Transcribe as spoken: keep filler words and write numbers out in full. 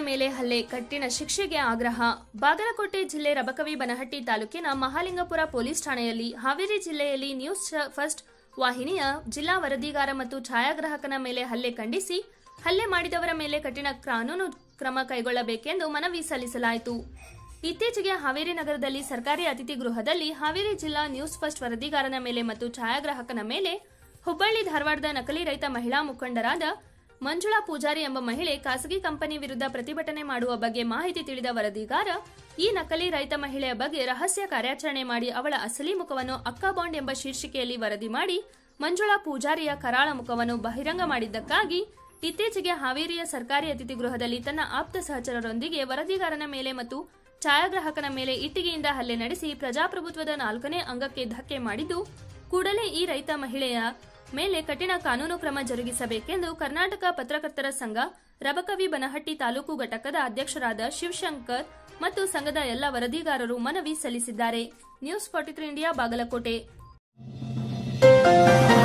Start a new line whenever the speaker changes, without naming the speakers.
ಮೇಲೆ ಹಲ್ಲೆ, ಕಠಿಣ ಶಿಕ್ಷೆಗೆ ಆಗ್ರಹ. ಬಾಗಲಕೋಟೆ ಜಿಲ್ಲೆ ರಬಕವಿ ಬನಹಟ್ಟಿ ತಾಲೂಕಿನ ಮಹಾಲಿಂಗಪುರ ಪೊಲೀಸ್ ಠಾಣೆಯಲ್ಲಿ ಹಾವೇರಿ ಜಿಲ್ಲೆಯಲ್ಲಿ ನ್ಯೂಸ್ ಫಸ್ಟ್ ವಾಹಿನಿಯ ಜಿಲ್ಲಾ ವರದಿಗಾರ ಮತ್ತು ಛಾಯಾಗ್ರಾಹಕನ ಮೇಲೆ ಹಲ್ಲೆ ಖಂಡಿಸಿ ಹಲ್ಲೆ ಮಾಡಿದವರ ಮೇಲೆ ಕಠಿಣ ಕಾನೂನು ಕ್ರಮ ಕೈಗೊಳ್ಳಬೇಕೆಂದು ಮನವಿ ಸಲ್ಲಿಸಲಾಯಿತು. ಇತ್ತೀಚೆಗೆ ಹಾವೇರಿ ನಗರದಲ್ಲಿ ಸರ್ಕಾರಿ ಅತಿಥಿ ಗೃಹದಲ್ಲಿ ಹಾವೇರಿ ಜಿಲ್ಲಾ ನ್ಯೂಸ್ ಫಸ್ಟ್ ವರದಿಗಾರನ ಮೇಲೆ ಮತ್ತು ಛಾಯಾಗ್ರಾಹಕನ ಮೇಲೆ ಹುಬ್ಬಳ್ಳಿ ಧಾರವಾಡದ ನಕಲಿ ರೈತ ಮಹಿಳಾ ಮುಖಂಡರಾದ ಮಂಜುಳಾ ಪೂಜಾರಿ ಎಂಬ ಮಹಿಳೆ ಖಾಸಗಿ ಕಂಪನಿ ವಿರುದ್ಧ ಪ್ರತಿಭಟನೆ ಮಾಡುವ ಬಗ್ಗೆ ಮಾಹಿತಿ ತಿಳಿದ ವರದಿಗಾರ ಈ ನಕಲಿ ರೈತ ಮಹಿಳೆಯ ಬಗ್ಗೆ ರಹಸ್ಯ ಕಾರ್ಯಾಚರಣೆ ಮಾಡಿ ಅವಳ ಅಸಲಿ ಮುಖವನ್ನು ಅಕ್ಕಾ ಬಾಂಡ್ ಎಂಬ ಶೀರ್ಷಿಕೆಯಲ್ಲಿ ವರದಿ ಮಾಡಿ ಮಂಜುಳಾ ಪೂಜಾರಿಯ ಕರಾಳ ಮುಖವನ್ನು ಬಹಿರಂಗ ಮಾಡಿದ್ದಕ್ಕಾಗಿ ಇತ್ತೀಚೆಗೆ ಹಾವೇರಿಯ ಸರ್ಕಾರಿ ಅತಿಥಿ ಗೃಹದಲ್ಲಿ ತನ್ನ ಆಪ್ತ ಸಹಚರರೊಂದಿಗೆ ವರದಿಗಾರನ ಮೇಲೆ ಮತ್ತು ಛಾಯಾಗ್ರಾಹಕನ ಮೇಲೆ ಇಟ್ಟಿಗೆಯಿಂದ ಹಲ್ಲೆ ನಡೆಸಿ ಪ್ರಜಾಪ್ರಭುತ್ವದ ನಾಲ್ಕನೇ ಅಂಗಕ್ಕೆ ಧಕ್ಕೆ ಮಾಡಿದ್ದು, ಕೂಡಲೇ ಈ ರೈತ ಮಹಿಳೆಯ ಮೇಲೆ ಕಠಿಣ ಕಾನೂನು ಕ್ರಮ ಜರುಗಿಸಬೇಕೆಂದು ಕರ್ನಾಟಕ ಪತ್ರಕರ್ತರ ಸಂಘ ರಬಕವಿ ಬನಹಟ್ಟಿ ತಾಲೂಕು ಘಟಕದ ಅಧ್ಯಕ್ಷರಾದ ಶಿವಶಂಕರ್ ಮತ್ತು ಸಂಘದ ಎಲ್ಲ ವರದಿಗಾರರು ಮನವಿ ಸಲ್ಲಿಸಿದ್ದಾರೆ. News forty three India Bagalkot.